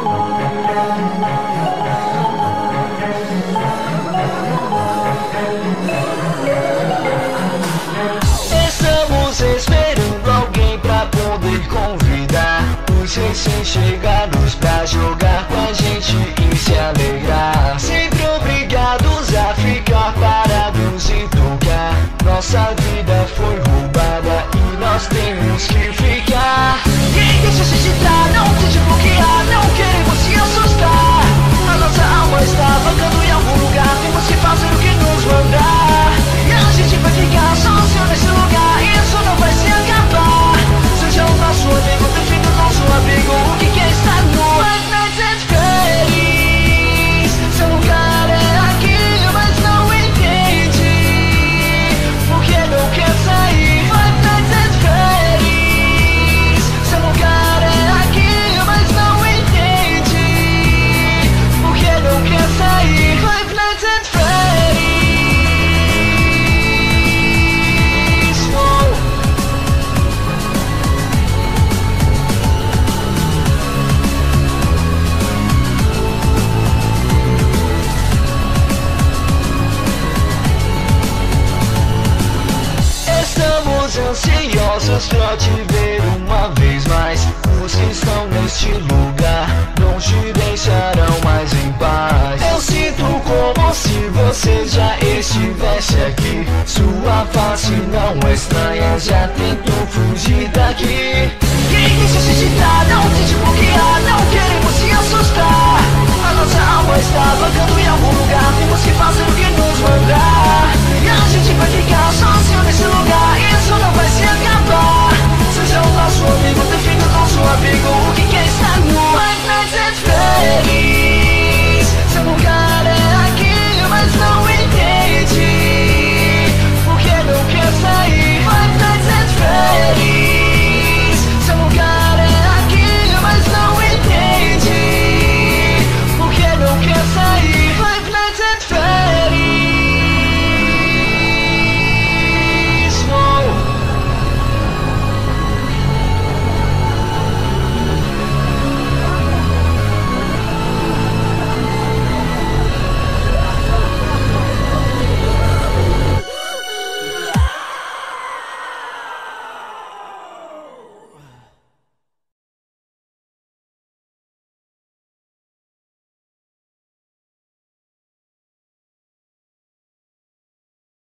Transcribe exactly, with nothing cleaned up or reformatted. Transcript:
Estamos esperando alguém pra poder convidar os recém-chegados pra jogar com a gente e se alegrar. Sempre obrigados a ficar parados e tocar. Nossa vida foi roubada e nós temos que ficar. Quem deixa a gente entrar, não tente bloquear, não queremos se assustar. A nossa alma está vagando em algum lugar, temos que fazer o que nos mandar. E a gente vai ficar sozinho nesse lugar, isso não vai se acabar. Seja o nosso amigo, defenda o nosso amigo, o que quer estar no Five Nights at Freddy's. Seu lugar é aqui, mas não entende porque não quer sair. Five Nights at Freddy's. Seu lugar é aqui, mas não entende porque não quer sair. Five Nights at Freddy's. Oh. Estamos ansiosos pra te ver uma vez mais. Os que estão neste lugar não te deixarão mais em paz. Eu sinto como se você já estivesse aqui. Sua face não é estranha, já tentou fugir daqui. Quem deixa a gente entrar, não te